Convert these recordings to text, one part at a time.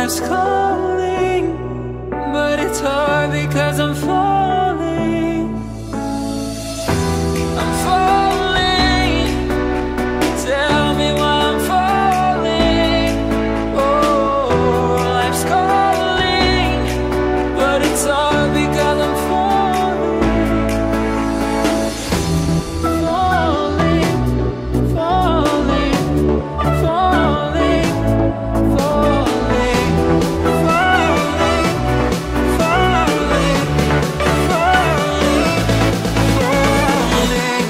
life's calling, but it's hard because I'm falling. I'm falling. Tell me why I'm falling. Oh, life's calling, but it's hard because I'm falling. Falling, falling, falling, falling, falling, falling, falling,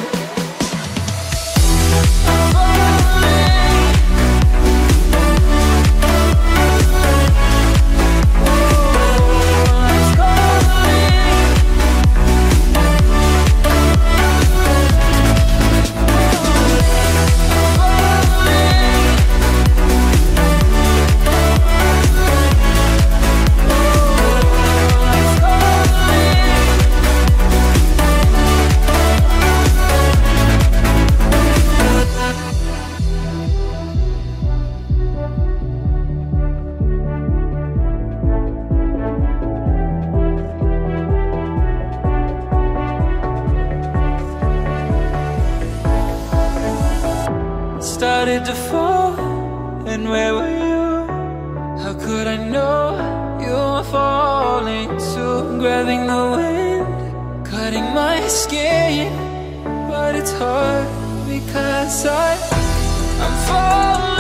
started to fall, and where were you? How could I know you were falling too? Grabbing the wind, cutting my skin, but it's hard because I'm falling.